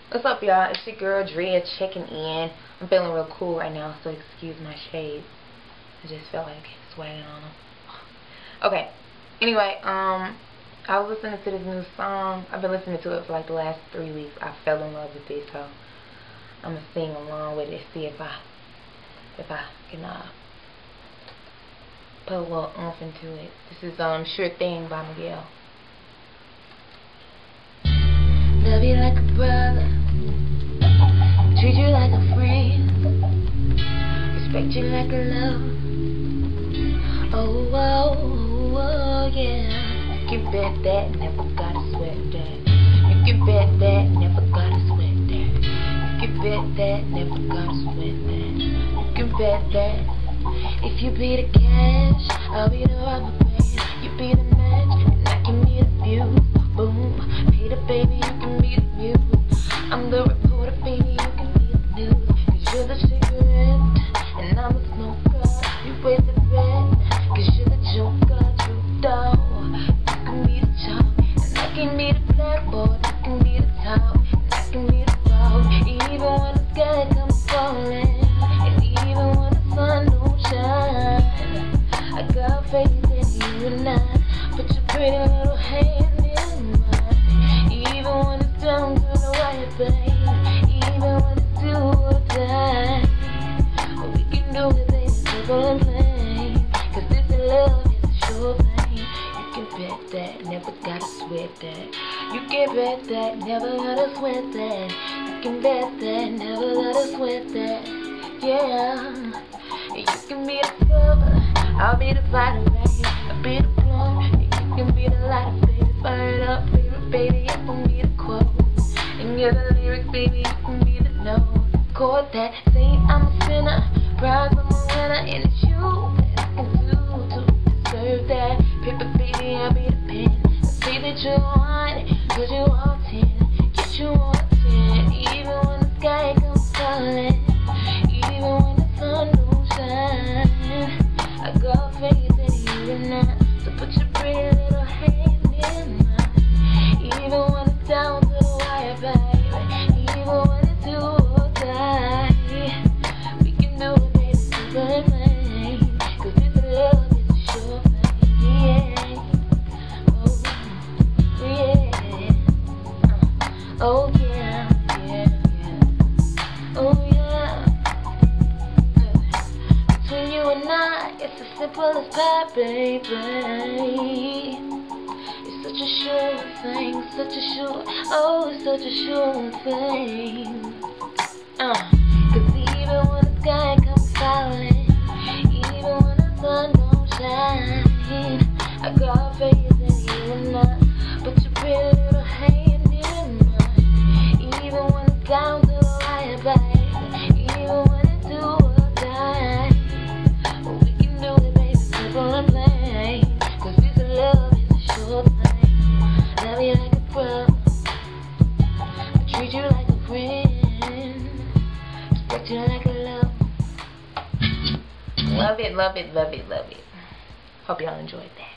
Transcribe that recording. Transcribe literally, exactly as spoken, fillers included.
What's up, y'all? It's your girl Dria checking in. I'm feeling real cool right now, so excuse my shades. I just felt like sweating on them. Okay. Anyway, um, I was listening to this new song. I've been listening to it for like the last three weeks. I fell in love with it, so I'm gonna sing along with it. See if I, if I can uh, put a little oomph into it. This is um Sure Thing by Miguel. Love you like a brother, treat you like a friend, respect you like a love. Oh, oh, oh, yeah. You can bet that, never gotta sweat that. You can bet that, never gotta sweat that. You can bet that, never gotta sweat that. You can bet that. If you be the cash, I'll be the rubber band. You be the match, and I can be the fuse. Boom, be the baby, you can be the muse. I'm the reporter, baby, you can be the news. Cause you're the cigarette, and I'm the smoker. You raise the red, cause you're the joker. True dog, you can be the chalk, and I can be the blackboard. You can be the top, and I can be the dog. Even when the sky comes falling, and even when the sun don't shine, I got faith in you and I. Put your pretty little hand down to the wire, babe. Even when it's do or die, we can do it, baby, simple and plain. Cause this love is a sure thing. You can bet that, never gotta sweat that. You can bet that, never gotta sweat that. You can bet that, never gotta sweat that. Yeah. You can be the cover, I'll be the fighter, baby. I'll be the plum, you can be the lighter, baby. Fire it up, baby, baby, you can be the quote. And you're the lyrics, baby, you can be the note. Chord that say I'm a sinner, prize I'm a winner, and it's you that I can do to deserve that. Paper, baby, I'll be the pen. Say that you want it, cause you want ten. Get you want ten, even when the sky comes falling, even when the sun don't shine. I got faith in you and I, so put your pretty little hand in mine. Even when it's down to the wire, baby, even when it's do or die, we can do it, baby, simple and plain. Cause this love is a sure thing, yeah. Oh, yeah. Uh, oh, yeah, yeah, yeah. Oh, yeah. Between you and I, it's as simple as pie, baby. Such a sure thing, such a sure, oh, it's such a sure thing. Uh, Cause even when the sky comes falling, even when the sun don't shine, I got faith in you and I. Put your pretty little hand in mine. Even when it's down to the wire, baby, even when it's do or die, we can do it, baby, simple and plain. Cause this love is a sure thing. Love you like a brother, I treat you like a friend, respect you like a love. Love it, love it, love it, love it. Hope y'all enjoyed that.